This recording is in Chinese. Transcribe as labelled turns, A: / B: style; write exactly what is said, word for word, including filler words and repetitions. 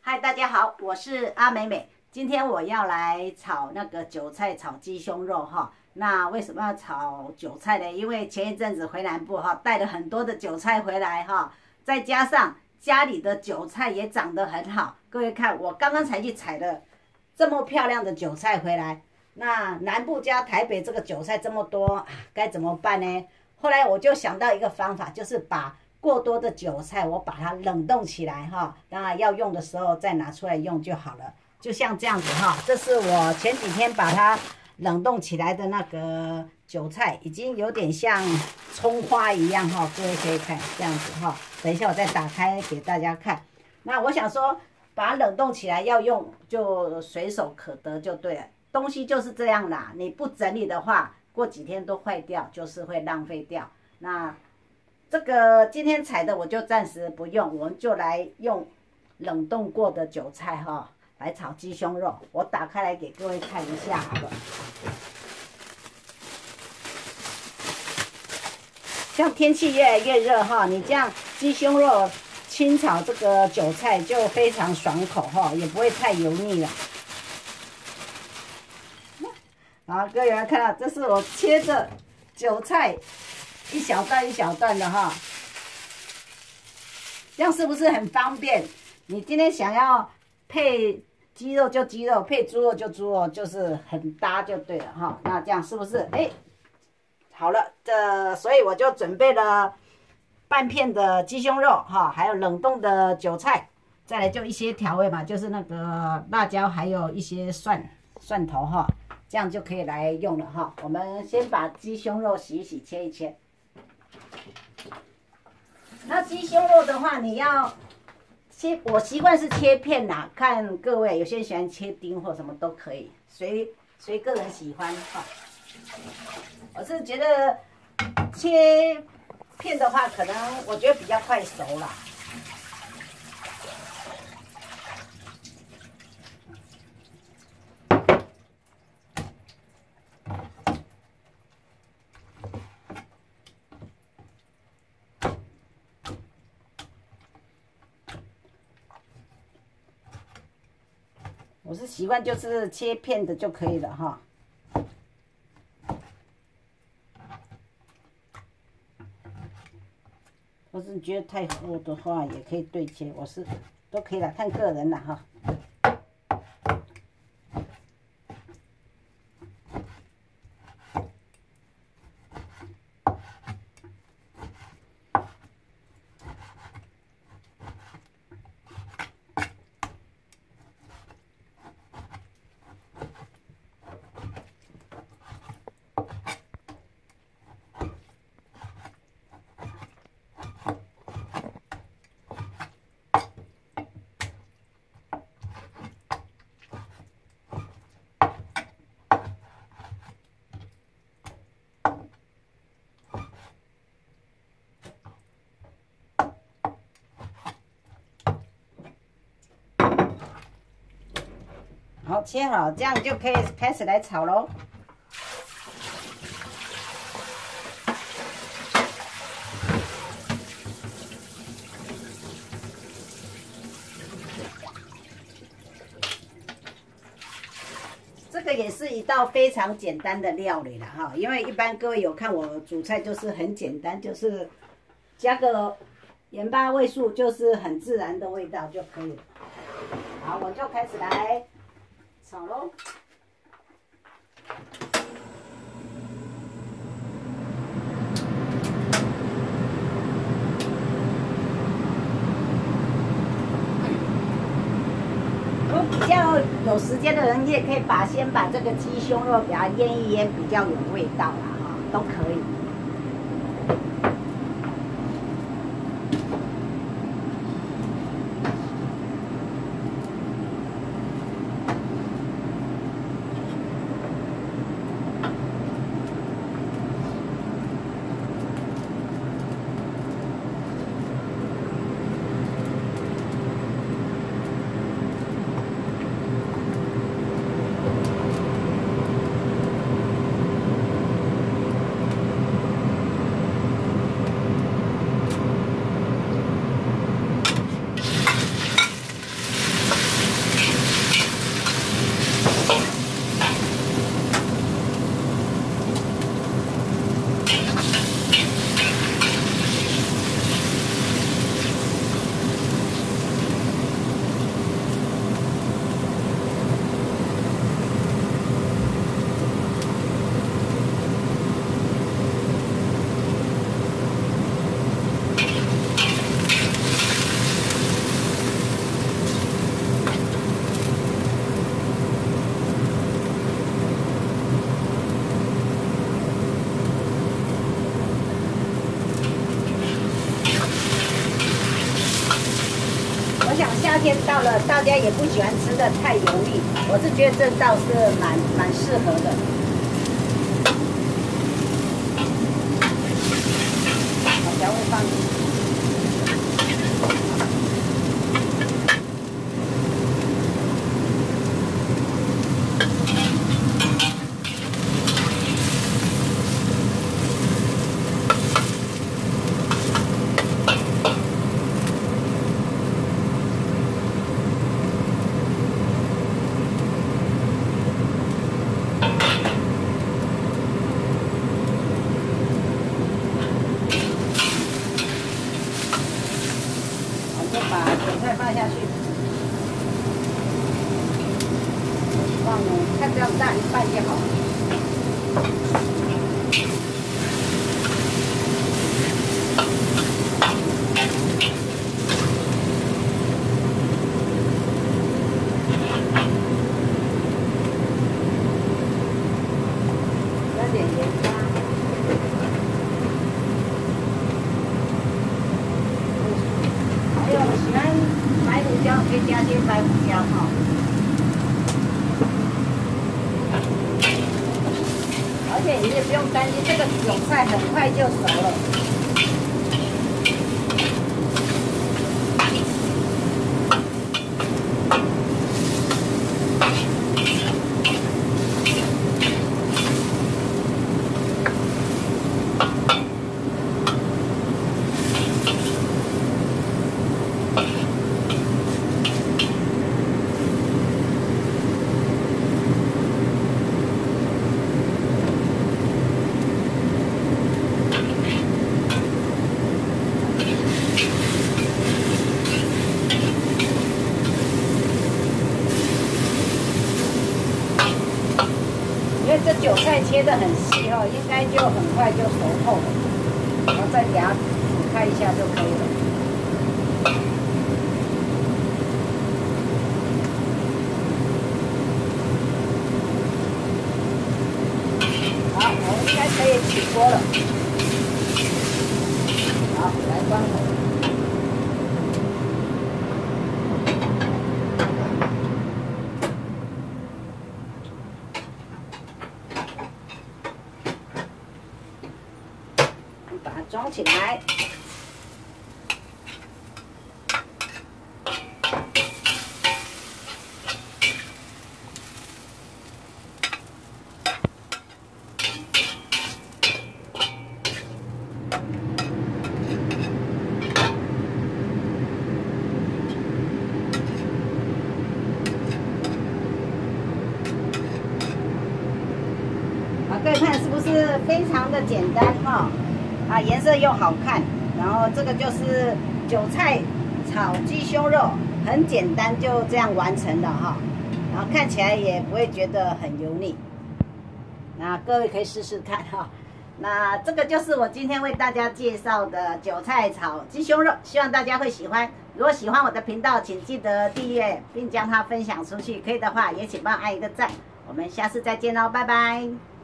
A: 嗨，大家好，我是阿美美。今天我要来炒那个韭菜炒鸡胸肉哈。那为什么要炒韭菜呢？因为前一阵子回南部哈，带了很多的韭菜回来哈，再加上家里的韭菜也长得很好。各位看，我刚刚才去采了这么漂亮的韭菜回来。那南部加台北这个韭菜这么多，该怎么办呢？后来我就想到一个方法，就是把过多的韭菜我把它冷冻起来哈，当然要用的时候再拿出来用就好了。就像这样子哈，这是我前几天把它冷冻起来的那个韭菜，已经有点像葱花一样哈，各位可以看这样子哈。等一下我再打开给大家看。那我想说，把它冷冻起来要用就随手可得就对了。东西就是这样啦，你不整理的话，过几天都坏掉，就是会浪费掉。那这个今天采的我就暂时不用，我们就来用冷冻过的韭菜哈，来炒鸡胸肉。我打开来给各位看一下好了。像天气越来越热哈，你这样鸡胸肉清炒这个韭菜就非常爽口哈，也不会太油腻了。好，各位看到，这是我切的韭菜，一小段一小段的哈，这样是不是很方便？你今天想要配鸡肉就鸡肉，配猪肉就猪肉，就是很搭就对了哈。那这样是不是？哎，好了，这所以我就准备了半片的鸡胸肉哈，还有冷冻的韭菜，再来就一些调味嘛，就是那个辣椒，还有一些蒜蒜头哈。这样就可以来用了哈。我们先把鸡胸肉洗一洗，切一切。那鸡胸肉的话，你要切，我习惯是切片啦，看各位有些人喜欢切丁或什么都可以，随随个人喜欢哈。我是觉得切片的话，可能我觉得比较快熟啦。我是习惯就是切片的就可以了哈。或是你觉得太厚的话，也可以对切，我是都可以了，看个人了哈。好，切好，这样就可以开始来炒喽。这个也是一道非常简单的料理了哈，因为一般各位有看我煮菜，就是很简单，就是加个盐巴、味素，就是很自然的味道就可以了。好，我就开始来炒喽。如果比较有时间的人，你也可以把先把这个鸡胸肉给它腌一腌，比较有味道啦哈，都可以。 想夏天到了，大家也不喜欢吃的太油腻，我是觉得这道是蛮蛮适合的。把调味放进去。 把韭菜放下去，放看这样大一半就好了。加点盐巴。 喜欢白胡椒可以加些白胡椒哈，而且你也不用担心，这个韭菜很快就熟了。因为这韭菜切得很细哦，应该就很快就熟透了，然后再给它煮开一下就可以了。好，我们应该可以起锅了。好，来关火。 把它装起来，好，各位看是不是非常的简单哈？ 啊，颜色又好看，然后这个就是韭菜炒鸡胸肉，很简单，就这样完成了哈。然后看起来也不会觉得很油腻。那各位可以试试看哈。那这个就是我今天为大家介绍的韭菜炒鸡胸肉，希望大家会喜欢。如果喜欢我的频道，请记得订阅并将它分享出去。可以的话，也请帮我按一个赞。我们下次再见喽，拜拜。